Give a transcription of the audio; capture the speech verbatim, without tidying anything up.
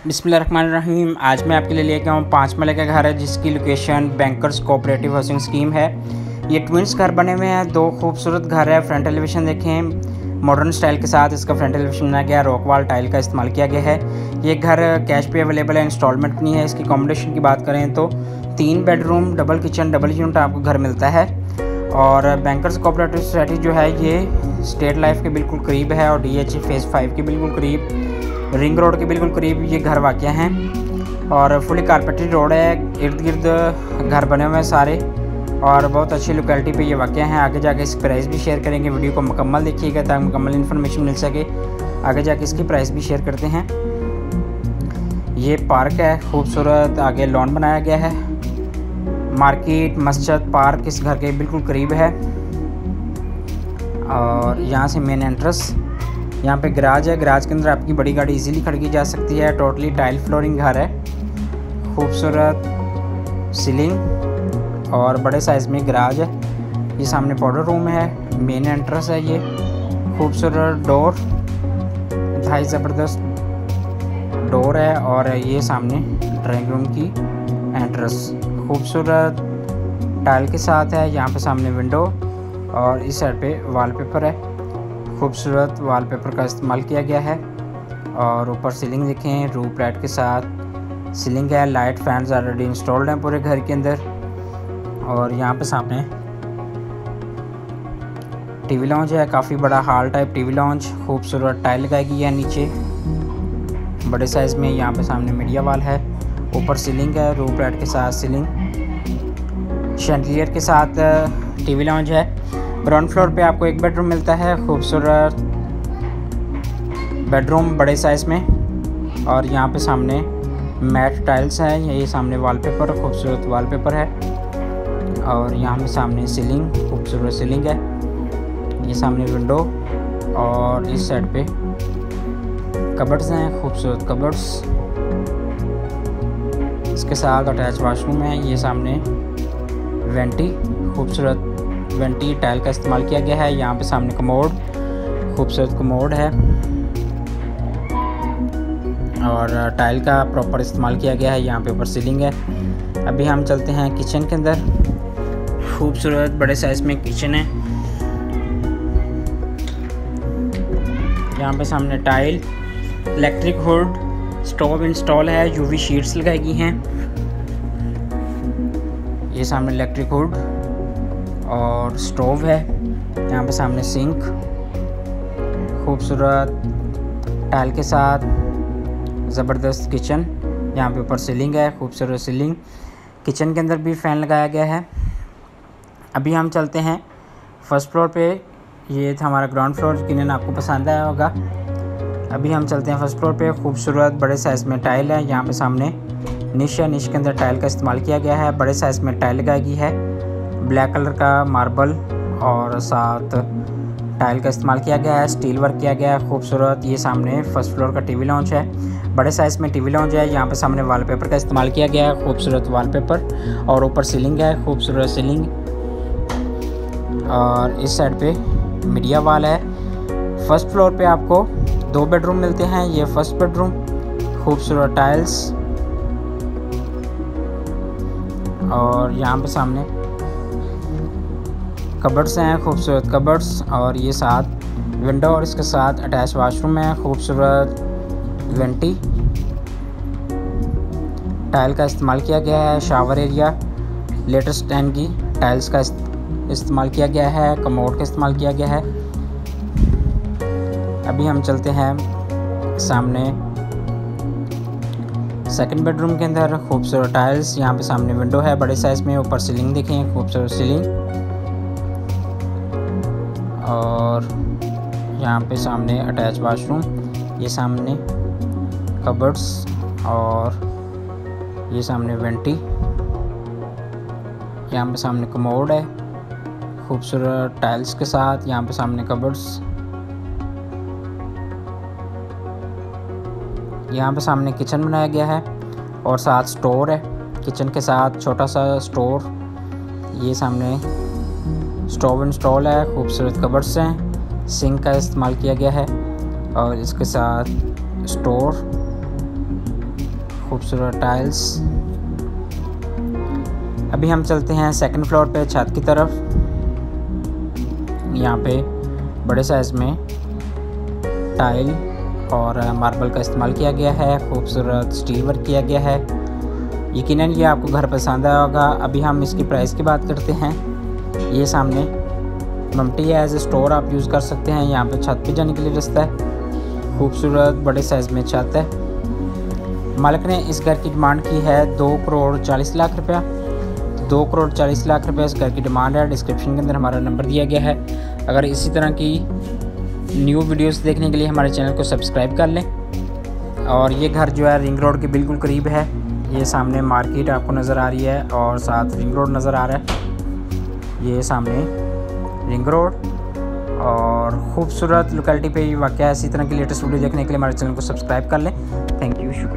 बिस्मिल्लाहिर्रहमानिर्रहीम। आज मैं आपके लिए लेके आऊँ पाँच मरले का घर है जिसकी location bankers cooperative housing scheme है। ये ट्विंस घर बने हुए हैं, दो खूबसूरत घर है। फ्रंट एलिवेशन देखें, मॉडर्न स्टाइल के साथ इसका फ्रंट एलिवेशन बनाया गया, रॉक वॉल टाइल का इस्तेमाल किया गया है। ये घर कैश पे अवेलेबल है, इंस्टॉलमेंट नहीं है। इसकी अकोमोडेशन की बात करें तो तीन bedroom, double kitchen, double unit आपको घर मिलता है। और बैंकर्स कोऑपरेटिव सोसाइटी जो है ये स्टेट लाइफ के बिल्कुल करीब है और डी एच फेज़ फाइव के बिल्कुल करीब, रिंग रोड के बिल्कुल करीब ये घर वाक़या हैं। और फुली कारपेटेड रोड है, इर्द गिर्द घर बने हुए हैं सारे और बहुत अच्छी लोकेलिटी पे ये वाक़या हैं। आगे जाके इसकी प्राइस भी शेयर करेंगे, वीडियो को मुकम्मल देखिएगा ताकि मुकम्मल इन्फॉर्मेशन मिल सके। आगे जाके इसकी प्राइस भी शेयर करते हैं। ये पार्क है खूबसूरत, आगे लॉन बनाया गया है। मार्केट, मस्जिद, पार्क इस घर के बिल्कुल करीब है। और यहाँ से मेन एंट्रेंस, यहाँ पे गराज है। गराज के अंदर आपकी बड़ी गाड़ी इजीली खड़ी की जा सकती है। टोटली टाइल फ्लोरिंग घर है, खूबसूरत सीलिंग और बड़े साइज़ में गराज है। ये सामने पाउडर रूम है, मेन एंट्रेंस है। ये खूबसूरत डोर, इंतहाई ज़बरदस्त डोर है। और ये सामने ड्राइंग रूम की एंट्रेंस खूबसूरत टाइल के साथ है। यहाँ पे सामने विंडो और इस साइड पे वॉलपेपर है, खूबसूरत वॉलपेपर का इस्तेमाल किया गया है। और ऊपर सीलिंग देखें, रूफ लाइट के साथ सीलिंग है। लाइट फैंस ऑलरेडी इंस्टॉल्ड हैं पूरे घर के अंदर। और यहाँ पे सामने टीवी लॉन्च है, काफ़ी बड़ा हॉल टाइप टीवी लॉन्च, खूबसूरत टाइल लगाई गई है नीचे बड़े साइज़ में। यहाँ पे सामने मीडिया वॉल है, ऊपर सीलिंग है, रूफ लाइट के साथ सीलिंग, शैंडलियर के साथ टीवी लॉन्च है। ग्राउंड फ्लोर पे आपको एक बेडरूम मिलता है, खूबसूरत बेडरूम बड़े साइज़ में। और यहाँ पे सामने मैट टाइल्स हैं, ये सामने वॉलपेपर, खूबसूरत वॉलपेपर है। और यहाँ पे सामने सीलिंग, खूबसूरत सीलिंग है। ये सामने विंडो और इस साइड पे कबर्ड्स हैं, खूबसूरत कबर्ड्स। इसके साथ अटैच वाशरूम है। ये सामने वेंटी, खूबसूरत वेंटी टाइल का इस्तेमाल किया गया है। यहाँ पे सामने कमोड, खूबसूरत कमोड है और टाइल का प्रॉपर इस्तेमाल किया गया है। यहाँ पे ऊपर सीलिंग है। अभी हम चलते हैं किचन के अंदर। खूबसूरत बड़े साइज़ में किचन है। यहाँ पे सामने tile, electric hood, stove install है, यूवी शीट्स लगाई गई हैं। ये सामने इलेक्ट्रिक हुड और स्टोव है। यहाँ पे सामने सिंक, खूबसूरत टाइल के साथ ज़बरदस्त किचन। यहाँ पे ऊपर सीलिंग है, खूबसूरत सीलिंग। किचन के अंदर भी फ़ैन लगाया गया है। अभी हम चलते हैं फर्स्ट फ्लोर पे। ये था हमारा ग्राउंड फ्लोर, यकीनन आपको पसंद आया होगा। अभी हम चलते हैं फर्स्ट फ्लोर पे। खूबसूरत बड़े साइज़ में टाइल है। यहाँ पे सामने निश है, निश के अंदर टाइल का इस्तेमाल किया गया है। बड़े साइज़ में टाइल लगाई गई है, ब्लैक कलर का मार्बल और साथ टाइल का इस्तेमाल किया गया है, स्टील वर्क किया गया है, खूबसूरत। ये सामने फर्स्ट फ्लोर का टीवी लॉन्च है, बड़े साइज़ में टीवी लॉन्च है। यहाँ पे सामने वॉलपेपर का इस्तेमाल किया गया है, खूबसूरत वॉलपेपर। और ऊपर सीलिंग है, खूबसूरत सीलिंग। और इस साइड पे मीडिया वॉल है। फर्स्ट फ्लोर पे आपको दो बेडरूम मिलते हैं। ये फर्स्ट बेडरूम, खूबसूरत टाइल्स। और यहाँ पे सामने कबर्ड्स हैं, खूबसूरत कबर्ड्स। और ये साथ विंडो और इसके साथ अटैच वाशरूम है, खूबसूरत वेंटी टाइल का इस्तेमाल किया गया है। शावर एरिया लेटेस्ट टाइम की टाइल्स का इस्तेमाल किया गया है, कमोड का इस्तेमाल किया गया है। अभी हम चलते हैं सामने सेकंड बेडरूम के अंदर। खूबसूरत टाइल्स, यहाँ पे सामने विंडो है बड़े साइज़ में, ऊपर सीलिंग देखें, खूबसूरत सीलिंग। और यहाँ पे सामने अटैच वाशरूम, ये सामने कबर्ड्स और ये सामने वेंटी। यहाँ पे सामने कमोड है, खूबसूरत टाइल्स के साथ। यहाँ पे सामने कबर्ड्स। यहाँ पे सामने किचन बनाया गया है और साथ स्टोर है। किचन के साथ छोटा सा स्टोर। ये सामने स्टोव इंस्टॉल है, खूबसूरत कबर्ड्स हैं, सिंक का इस्तेमाल किया गया है। और इसके साथ स्टोर खूबसूरत टाइल्स। अभी हम चलते हैं सेकंड फ्लोर पे छत की तरफ। यहाँ पे बड़े साइज़ में टाइल और मार्बल का इस्तेमाल किया गया है, खूबसूरत स्टील वर्क किया गया है। यकीनन ये आपको घर पसंद आया होगा। अभी हम इसकी प्राइस की बात करते हैं। ये सामने ममटी है, एज ए स्टोर आप यूज़ कर सकते हैं। यहाँ पे छत पे जाने के लिए रास्ता है। खूबसूरत बड़े साइज़ में छत है। मालिक ने इस घर की डिमांड की है दो करोड़ चालीस लाख रुपया। दो करोड़ चालीस लाख रुपये इस घर की डिमांड है। डिस्क्रिप्शन के अंदर हमारा नंबर दिया गया है। अगर इसी तरह की न्यू वीडियोस देखने के लिए हमारे चैनल को सब्सक्राइब कर लें। और ये घर जो है रिंग रोड के बिल्कुल करीब है। ये सामने मार्केट आपको नज़र आ रही है और साथ रिंग रोड नज़र आ रहा है। ये सामने रिंग रोड और ख़ूबसूरत लोकेलिटी पे ये वाक़या है। इसी तरह की लेटेस्ट वीडियो देखने के लिए हमारे चैनल को सब्सक्राइब कर लें। थैंक यू, शुक्रिया।